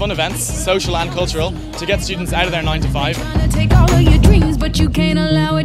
fun events, social and cultural, to get students out of their 9 to 5. Take all of your dreams, but you can't allow